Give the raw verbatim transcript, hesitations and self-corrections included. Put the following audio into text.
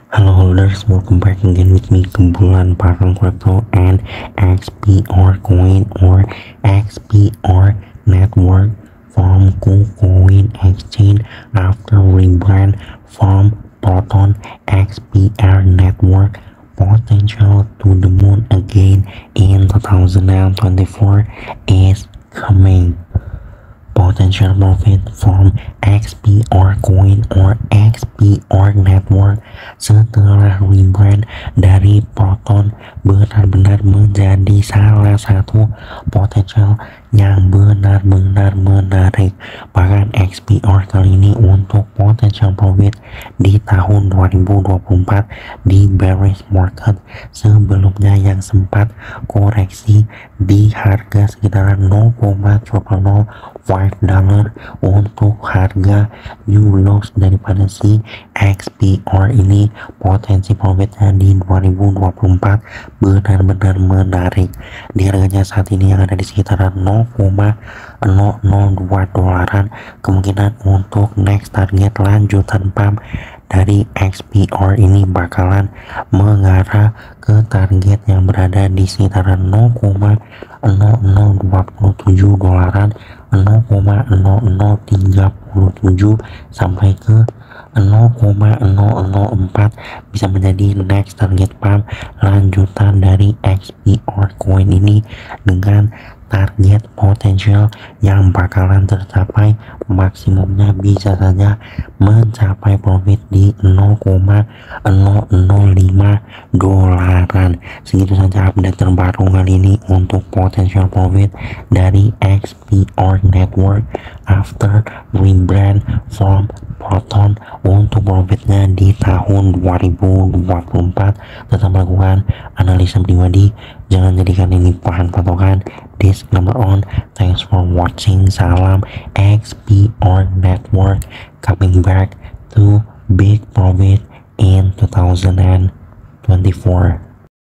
Hello holders, welcome back again with me Kumpulan Barang Crypto and X P R Coin or X P R Network from KuCoin Exchange after rebrand from Proton. X P R Network potential to the moon again in two thousand twenty-four is coming. Potential profit from X P R Coin or X P R Network setelah rebrand dari Proton benar-benar menjadi salah satu potensial yang benar-benar menarik. Bahkan X P R kali ini untuk potential profit di tahun dua ribu dua puluh empat di bearish market sebelumnya yang sempat koreksi di harga sekitaran nol koma nol nol lima dollar untuk harga new lows daripada si X P R ini. Potensi profitnya di dua ribu dua puluh empat benar-benar menarik. Di harganya saat ini yang ada di sekitaran nol koma nol nol dua dolaran, kemungkinan untuk next target lanjutan pump dari X P R ini bakalan mengarah ke target yang berada di sekitaran nol koma nol nol dua tujuh dolaran, nol koma nol nol tiga tujuh sampai ke nol koma nol nol empat bisa menjadi next target pump lanjutan dari X P R coin ini dengan target potensial yang bakalan tercapai maksimumnya bisa saja mencapai profit di nol koma nol nol lima dolaran. Segitu saja update terbaru kali ini untuk potential profit dari X P R Network after rebrand from Proton. Untuk profitnya di tahun dua ribu dua puluh empat tetap melakukan analisa pribadi, jangan jadikan ini bahan patokan. Disclaimer on. Thanks for watching. Salam X P R Network coming back to big profit in two thousand twenty-four.